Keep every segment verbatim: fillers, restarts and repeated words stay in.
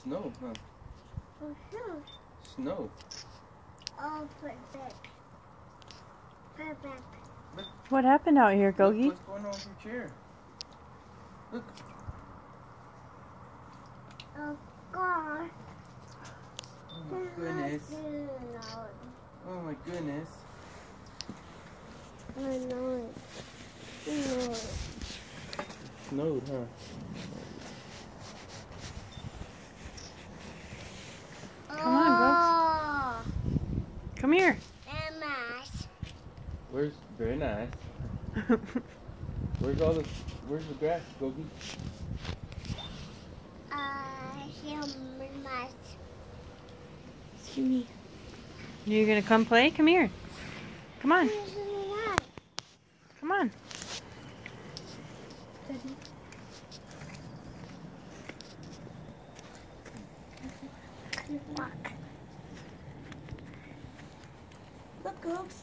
Snow, huh? Oh, snow. Snow. Oh, put it back. Put it back. Look. What happened out here, Gogi? Look what's going on with your chair? Look. Oh, God. Oh my goodness. Oh my goodness. I know it. I know it. Snowed, huh? Come on, Gogs. Come here. Very nice. Where's very nice? Where's all the Where's the grass, Gogi? Uh, here, nice. Excuse me. You gonna come play? Come here. Come on. Come on. Walk. Look, Gogs.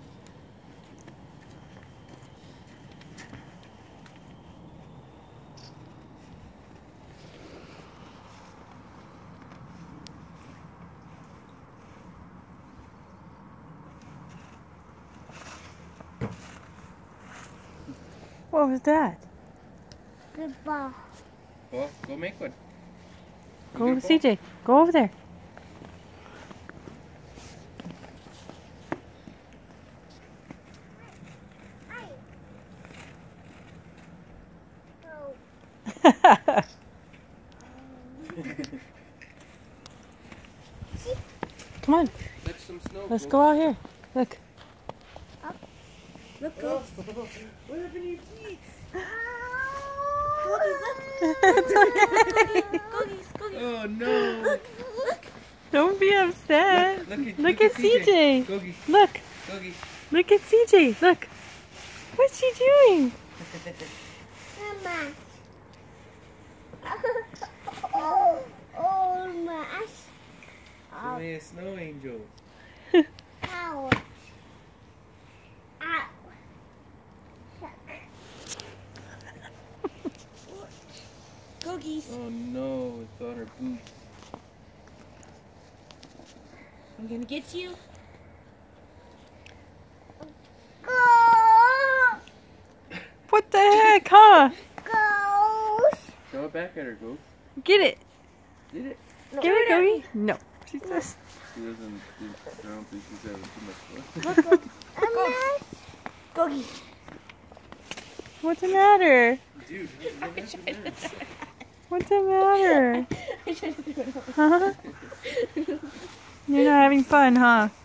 What was that? Good ball. Well, go make one. Go, C J. Go over there. Come on. Fetch some snow. Let's go out here. Look. Oh. Look, Oh. go. What happened to your feet? Oh no. Don't be upset. Look, look at, Look look at at C J. Gogi. Look. Gogi. Look at C J. Look. What's she doing? Mama. Oh, oh, my. Oh, a snow angel. Ouch. Ow. Cookies. Oh no, it's on her boot. I'm gonna get you. What the heck, huh? Ghost. Throw it back at her, Ghost. Get it. Did it? No. Get it, Gogi. No. She says. She doesn't, she, I don't think she's having too much fun. Look, look. Gogi. What's the matter? Dude, what happened there? What's the matter? Huh? You're not having fun, huh?